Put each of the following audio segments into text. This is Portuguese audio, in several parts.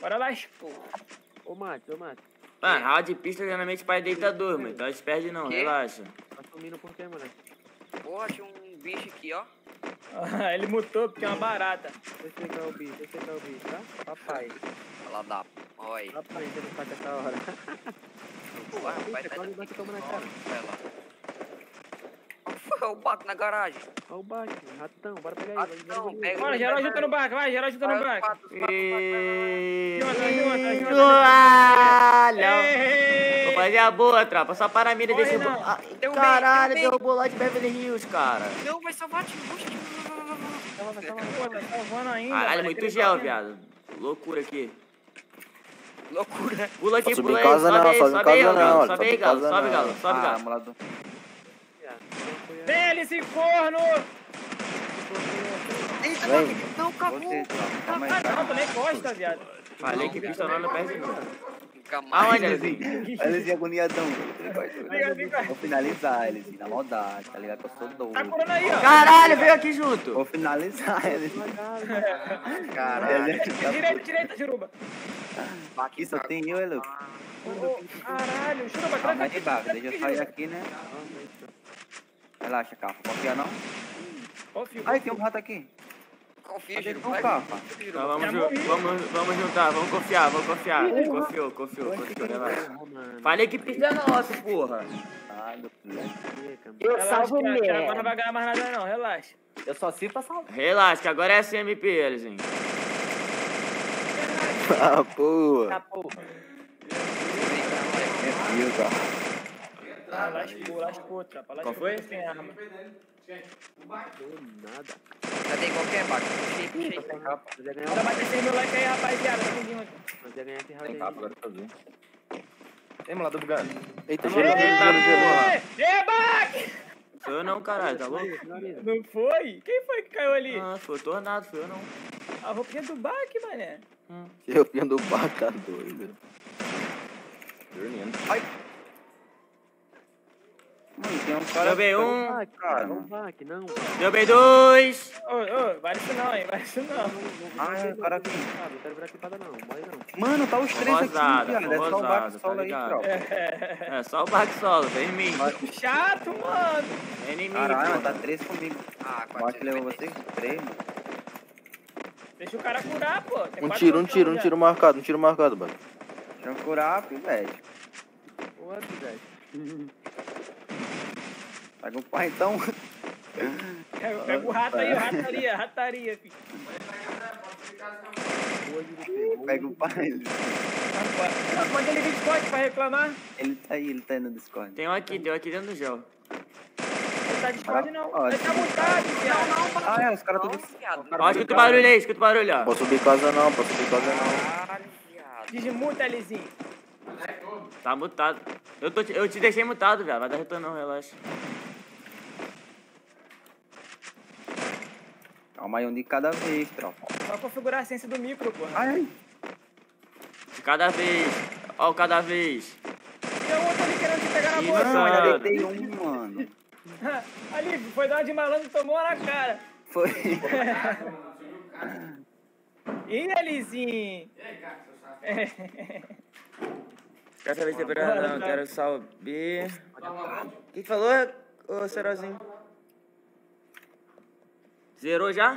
Bora lá, pô. Ô, Matheus, ô, Matheus. Mano, round de pista geralmente pai deitador, mano. Então a gente perde não, Quê? relaxa. Tá sumindo por quê, moleque? Porra, achei um bicho aqui, ó. Ele mutou porque é uma barata. Eu sei qual é o bicho, tá? Papai. Olha lá da... Olha aí. Papai, você não faz essa hora. Ué, rapaz, tá Quase vai tomar na cara. Vai lá. Foi o Baco na garagem. Olha o baixo, ratão, bora pegar ele. Ratão, pega Bora, geral junta no barco, vai, geral junta no barco. Olha! Ei! Vou fazer a boa, tropa. Só para a mira Corre, desse... não. Derrubei, Caralho, derrubei. derrubou lá de Beverly Hills, cara. Não, vai salvar, tio. Pô, tá salvando ainda. Caralho, mano, muito aquele gel, bagulho. viado. Loucura aqui. Loucura. Pula aqui, Não sobe pula em aí. casa não, sobe em sobe aí, casa Galo. não, Sobe aí, Galo. Sobe, Galo. Sobe, Galo. Moleque. Vem, esse corno! Eita, Vem. não, cagou. Calma aí, Ah, não, também gosta, viado. Falei que pistolão não perde não. Nunca mais. Aonde, Elezinho? Olha esse agoniadão. Fica. Vou finalizar eles, na maldade, tá ligado? Que eu sou doido. Tá curando aí, ó. Caralho, veio aqui junto. Vou finalizar eles. Caralho. Direita, Juruba. Aqui só tem eu, Elu. Caralho, Juruba, Calma tranca aí, Baga. Deixa eu sair aqui, né? Relaxa, Cafa. Confia não? Confio. Ai, tem um rato aqui. Confia, Cadê Giro. tu, Cafa? Então, vamos juntar, vamos confiar. Confiou, relaxa. Falei que pista é nossa, porra. Eu salvo Agora mesmo. não vai ganhar mais nada, não, relaxa. Eu só sirvo pra salvar. Relaxa, que agora é SMP, Elezinho. Ah, porra. Tá, porra. É fio, cara. Ah, lascou, tropa. Qual foi? Sem arma. Nada. Cadê qualquer Baco? Puxei. Nós ia ganhar Bora bater 100 mil likes aí, rapaziada. Tamo junto. Nós ia ganhar esse round Tem aí. capa agora pra ver. Tem lá do bugado. Eita, Vamos gelo, lá, gelo, porra. Ei, Bac! Sou eu não, caralho, tá louco? Não foi? Quem foi que caiu ali? Ah, foi o Tornado, foi eu não. A roupinha do Bac, mané. Eu pinho do bar, tá doido. Dormindo. Ai. Mano, tem um cara... Derrubei um, Cara, Não vai, que não. derrubei dois. Ô, vale isso não, hein? Vale isso não. Ai, o cara aqui. Não quero virar equipada não, morre não. Mano, tá os três aqui, Rosada, viado. É só o rosada, baque tá solo aí, ligado? tropa. É só o barco solo, vem em mim. Chato, mano. Vem em mim, Caralho, porra. tá três comigo. Ah, O baque levou vocês? Três, mano. Deixa o cara curar, pô. Tem Um quatro tiro opções já. marcado, mano. Deixa eu curar, pivete. Porra, velho. Pega o pai, então. Pega o rato aí, o rataria, filho. Pega o pai. Manda ele vir de corte pra reclamar. Ele tá aí no Discord. Tem um aqui dentro do gel. Ele tá de Discord, não. Ó, Ele tá mutado, viado. Ah, é, os caras tudo... Ó, escuta o barulho aí, escuta o barulho, ó. Posso subir casa não. Caralho, viado. Desmuta, Elizinho. Tá mutado. Eu te deixei mutado, velho. Vai dar retorno não, relaxa. Calma aí, um de cada vez, tropa. Só configurar a ciência do micro, porra. Ai, De cada vez. Ó, cada vez. Tem um outro ali querendo te pegar na Ih, boca. mano, Mano. ainda deitei um, mano. Ali, foi dar uma de malandro e tomou na cara. Foi. Ih, Elizinho. Quer saber se temperatura? Não, quero saber. O que falou, ô Cerozinho? Zerou já?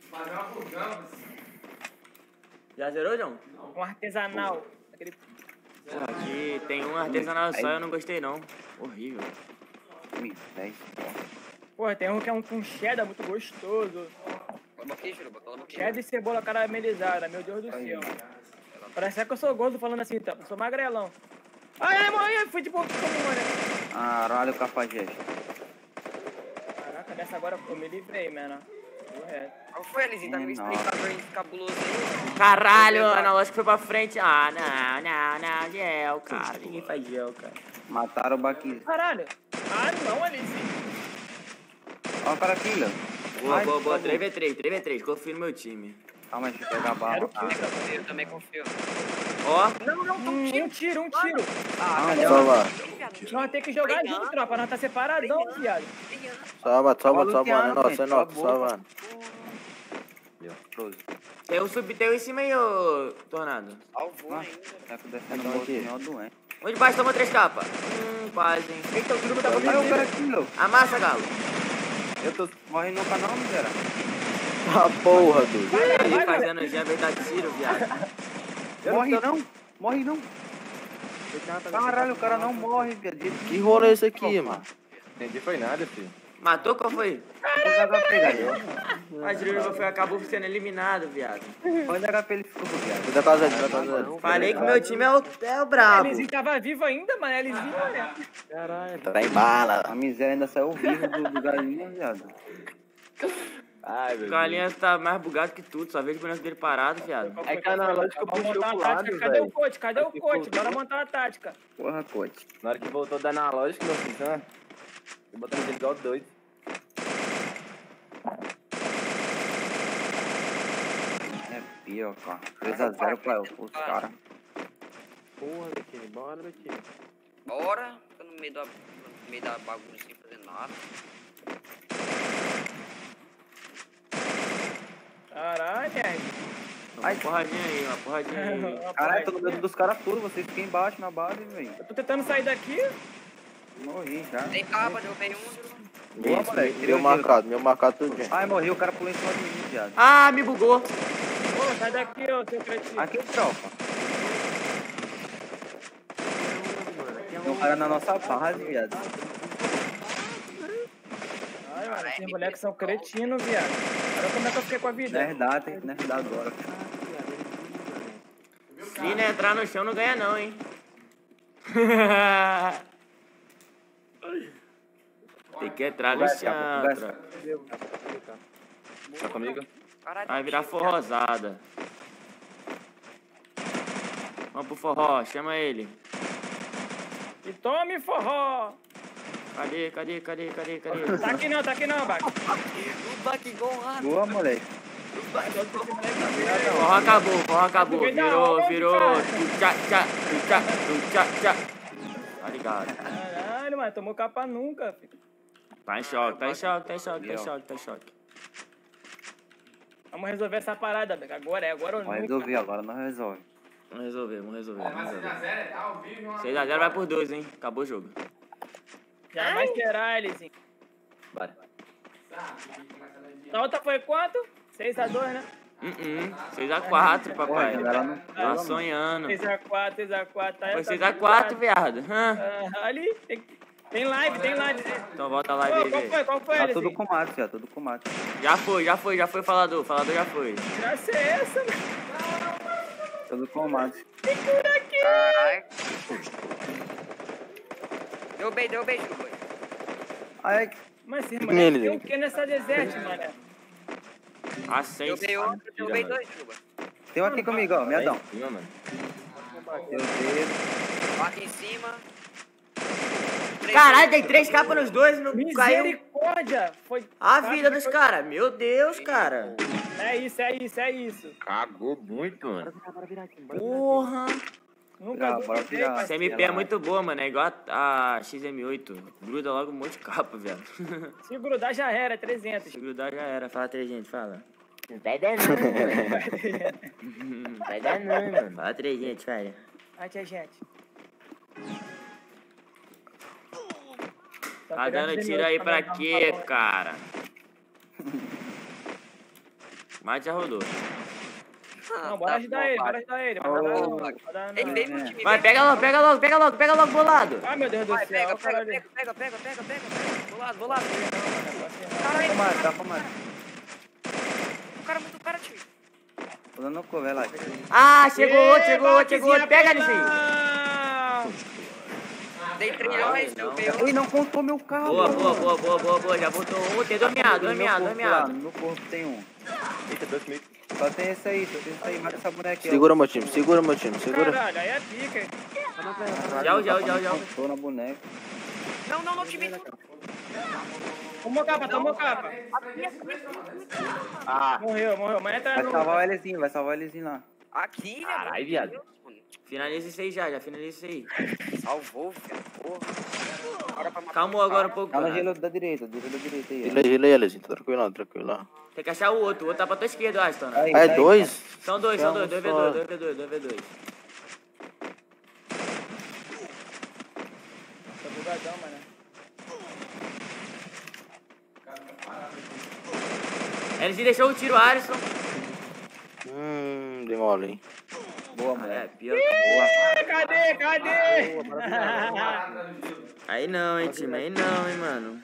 Já zerou, João? Um artesanal. Aquele... Aqui tem um artesanal só, eu não gostei não. Horrível. Porra, tem um que é um com cheddar muito gostoso. Vamos aqui, Juruba. Vamos aqui. Cheddar e cebola caramelizada, meu Deus do céu. Parece que eu sou gordo falando assim, então. Eu sou magrelão. Ai, mãe, fui de boca como, mano. Caralho, cafajeste. Caraca, dessa agora eu me livrei, mano. Correto. Qual foi, Elizinho? Tá me explicando aí, cabuloso aí. Caralho, o analógico foi pra frente. Ah, não, gel, cara. Ninguém faz gel, cara. Mataram o Baquinho. Caralho. Ah, não, Elizinho. Ó o cara aqui, Léo. Boa. 3v3, confio no meu time. Calma, deixa eu pegar a bala. Quero que Eu também confio. Ó, um tiro. Ah, cadê salva. Nós temos que jogar junto, tropa. Nós tá separadão, viado. Salva, é nossa, é nossa, salva. Meu, 12. Tem um em cima aí, ô Tornado. Salvou ainda. Tá descendo um pouquinho, doente. Um de baixo tomou 3 capas. Quase, hein. Eita, o truco tá Aí o cara botando. aqui, meu. Amassa, Galo. Eu tô morrendo no canal, miséria. Ah, porra, doido. Ele fazendo já vai dar tiro, viado. Morre não, morre não. Caralho, o cara não morre, viado. Que rolê é esse aqui, mano? Entendi, foi nada, filho. Matou qual foi? Quantos HP, galera? A Juruba acabou sendo eliminado, viado. Quantos HP ele ficou, viado? Cuida da casa dele, cuida da casa dele. Falei que meu time é o brabo. Elizinho tava vivo ainda, mano. Elizinho, olha. Caralho. Tá em bala. A miséria ainda saiu vivo do galinha, viado. Ai, meu O Galinha tá mais bugado que tudo, só vejo o boneco dele parado, viado. É que analógico Vamos puxou montar pro uma lado, tática. Cadê o velho. coach? Cadê o Ficou coach? Bora tudo. montar uma tática. Porra, coach. Na hora que voltou da analógico, meu filho, eu botando ele igual doido. É pior, cara. 3x0 pra os caras. Porra, Betinho, bora, Betinho. Bora. Tô no meio da bagunça sem fazer nada. Caralho, velho. Uma porradinha aí, uma porradinha aí. Caralho, tô no meio dos caras tudo. Vocês ficam embaixo na base, velho. Eu tô tentando sair daqui. Morri já. Tem capa, derrubei um. Boa, moleque. Meu marcado tudinho. Ai, morri. O cara pulou em cima de mim, viado. Ah, me bugou. Pô, sai daqui, ô, seu cretino. Aqui, tropa. Tem um cara na nossa base, viado. Ai, mano, esses moleques são cretinos, viado. Olha como é que eu fiquei com a vida. Nerdar, tem que nerdar agora. Se não entrar no chão, não ganha não, hein. Tem que entrar no chão, tropa. Tá comigo? Caralho. Vai virar forrosada. Vamos pro forró, chama ele. E tome forró. Cadê? Tá aqui não, Baco. O baque igual um rato. Boa, moleque. Forró acabou. Virou. Tchá. Tá ligado. Caralho, mano, tomou capa nunca, filho. Tá em choque. Vamos resolver essa parada, Beco. Agora ou Vamos nunca. resolver agora, não resolve. Vamos resolver. 6x0 vai por 2, hein. Acabou o jogo. Jamais será, Elizinho. Bora. A outra foi quanto? 6x2, né? 6x4, papai. Pô, ela não- Tá sonhando. 6x4. Tá, Foi tá 6x4, viado. Ali, tem live. Então volta a live aí, velho. Qual foi, Tá Elizinho? tudo com mate, já, tudo com mate. Já foi, falador já foi. Graça é essa, mano? Tudo com mate. Caralho. Derrubei, chupa. Ai, Mas esse Nele, moleque tem nele. o que nessa deserte, mano? Derrubei outro, derrubei dois, chupa. tem um aqui comigo, ó, meadão. Cima, mano. Meu Deus. Bate em cima. Caralho, tem 3 capas nos dois e não caiu Misericórdia! Foi... a vida dos caras. Meu Deus, cara. É isso. Cagou muito, mano. Porra. Nunca Bora duvidei, virar. pai. Essa MP é muito boa, mano. É igual a XM8. Gruda logo um monte de capa, velho. Se grudar já era, 300. Se grudar já era. Fala 300, fala. Não vai dar não, mano. Vai dar não, mano. Fala 300, fala. Ai, tia gente. Tá dando tiro aí pra quê, cara? Mas já rodou. Não, bora ajudar ele. Bora dar Ele veio pro time. Vai, pega logo, bolado. Ai, meu Deus do Vai, céu. pega. Vou lá. Caralho, Tá com mate. o cara, tio. Tô dando cover lá. Ah, chegou outro. Pega nisso aí. Dei trilhões, derrubei outro. Ele não contou meu carro. Boa. Já botou um. Tem dois meados. No meu corpo tem um. Eita, 2 comigo. Só tem esse aí, mata essa boneca aí. Segura meu time. Caralho, aí é pica. Já. Tô na boneca. Não, time. Tomou capa. Morreu. Mas entra Vai no... salvar o Lzinho lá. Aqui, Caralho, viado. Finaliza isso aí já finaliza isso aí. Salvou, velho. Porra. Calmou agora um pouco. Tá no cara. gelo da direita aí. Gila aí, Lezinho. Tá tranquilo. Tem Tem que achar o outro tá pra tua esquerda, eu acho, Tona. Aí, É aí, dois? São dois, Só. 2v2. Tá bugadão, mano. Eles deixou o tiro, Alisson. Dei mole, hein? Boa, É, moleque. pior. Cadê? Aí não, hein, time. Aí não, hein, mano.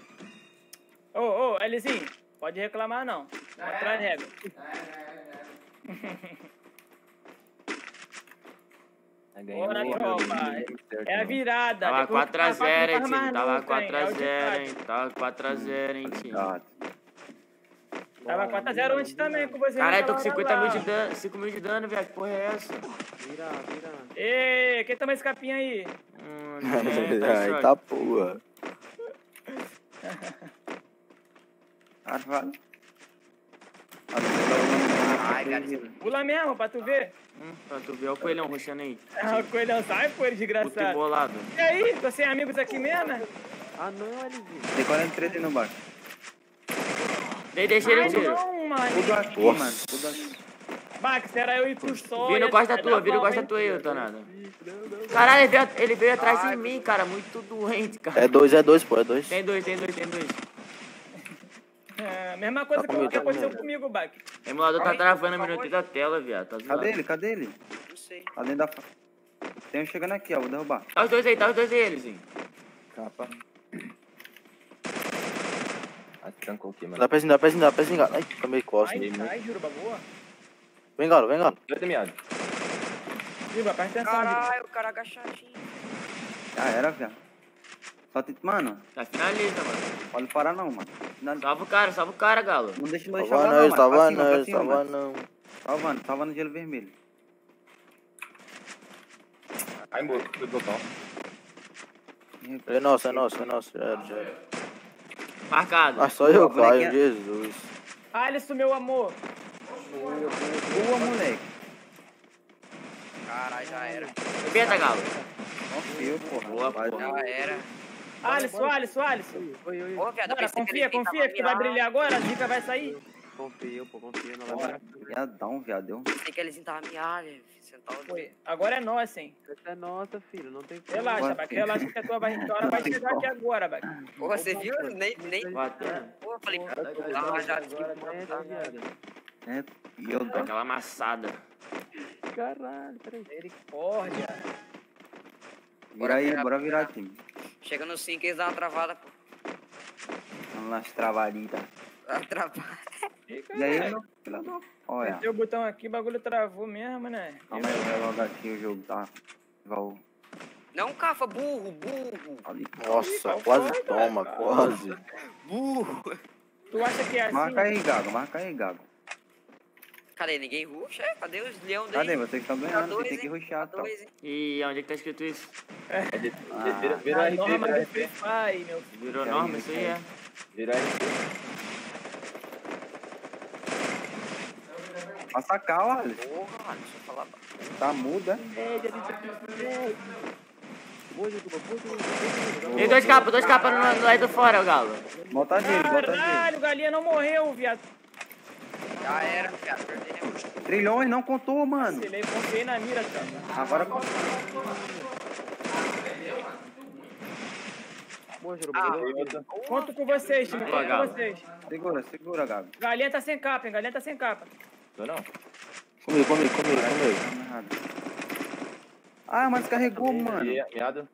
Ô, Elizinho, pode reclamar não. Atrás regra. Bora, tropa. É a virada. Tava Depois que 4x0, hein, não faz time. mais Tava nunca, hein? É o 4x0, hein. ditado. Tava 4x0, hein, time. Tava 4x0 antes também com você. Caralho, tô com naquela 50 hora mil lá. de dano, 5 mil de dano, viado. Que porra é essa? Vira. Ê, quem toma esse capinha aí? Ninguém, tá em Aí choque. tá porra. Carvalho. Ai, cara, isso Pula mesmo, pra tu ver. Pra tu ver, olha o coelhão roxando aí. Ah, o coelhão sai, pô, Puto desgraçado. bolado. E aí, tô sem amigos aqui mesmo, né? Ah, não, Elizinho. Tem 43 aí no bar. Deixei ele Ai, um tiro. não, mano. Tudo aqui, Nossa. mano. Tudo aqui. Bax, era eu e tu só. Vira ia costa dar tua, vira bom, costa hein? tua aí, Tonada. Caralho, ele veio atrás de mim, cara. Muito doente, cara. É dois, pô, é dois. Tem dois. É, mesma coisa Tá que comigo, tá aconteceu comigo. comigo, Bax. O emulador tá travando a minuto da tela, viado. Tá zoado. Cadê ele? não sei. Tá dentro da... Tem um chegando aqui, ó. Vou derrubar. Tá os dois aí, Elizinho. Capa. Ah, trancou aqui, mano. Dá pezinho. Ai, fica meio costa. Ai, Juruba, boa. Vem, galo. Dois terminado. Juruba, presta atenção, Juruba. Caralho, o cara agachadinho. Já era, viado. Só tem... Mano, Tá finaliza, mano. pode parar não, mano. Não Salva o cara, Galo. não deixa Salva jogar não, nós, mano. salva Pra cima, pra nós, cima, salva mano. não. Salvando gelo vermelho. Aí, foi botão. É nosso. Já era. Marcado. Ah, só eu Boa, caio, bonequinha. Jesus. Alisson, meu amor. Boa, moleque. Caralho, já era. Penta, Galo. Confio, porra. Boa, Vai. porra. Já era. Alisson. Ô, viado, eu Bora, pensei confia ele tava que tu vai mirado. brilhar agora, a zica vai sair. Confia, não vai dar. Viadão, viadão. Pensei que eles estavam mirado, sentado. Foi. Agora é nossa, hein. Essa é nossa, filho, não tem como. Relaxa, Vai, Bax. filho. Relaxa que a tua hora vai chegar aqui agora, Bax. Pô, você viu? Nem. Batendo. Pô, eu falei, ah, já disse que É, viado. É, e eu dou. Aquela amassada. Caralho, peraí. Misericórdia. Vira aí, bora virar, time. Chega no 5 eles dão uma travada, pô. Vamos lá, travadita. Dá uma travada. E aí, meu filho da... Olha. Apertei o botão aqui, o bagulho travou mesmo, né? Calma aí, vai logo aqui o jogo, tá? Igual... Não, Cafa, burro. Ali. Nossa, quase toma, quase. Burro. Tu acha que é assim? Marca aí, Gago. Cadê? Ninguém ruxa? Cadê os leão daí? Cadê? Vocês estão Tá ganhando, dois, tem que hein? ruxar, Tá tá? dois, hein? E onde é que tá escrito isso? Vira A RP, norma vira do Free RP. Fire, meu filho. Virou norma, isso aí é. Vira RP. Passa cá, Alisson. Porra, deixa eu falar. Tá muda. Tem dois capas no lado do fora, Galo. Bota gelo, bota gelo. Caralho, o galinha não morreu, viado. Já era, viado. Perdemos. Trilhões não contou, mano. Vacilei, confiei na mira, cara. Agora Boa, Juro, Conto com vocês, time. Boa, Conto Galo. com vocês. segura, Gago. Galinha tá sem capa, hein? Galinha tá sem capa. Tô não. Comigo. Tá errado. Ah, mas carregou, mano. Miado.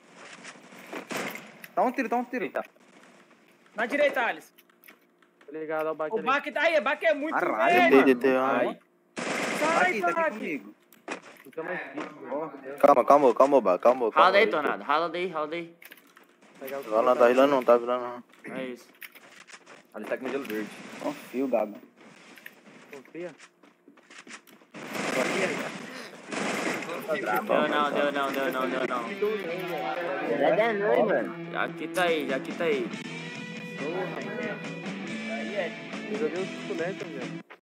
Dá um tiro. Eita. Na direita, Alisson. Tá ligado, ó, o bate O ali. Baque tá aí, o Baque é muito Caralho, velho. mano. DDT, Ai. Sai, Tá aqui Baque. comigo. Fica mais difícil, mano. Ó, Calma, Bá, calma. Rala daí, Tornado. Rala daí. Pegar o Vai lá, tá rilando não, tá virando não. É isso. Ali tá com gelo verde. confio, Gago. Confia. Deu não. Já ganhou, mano. Aqui tá aí. Aí é. Eu joguei uns 5 metros, velho.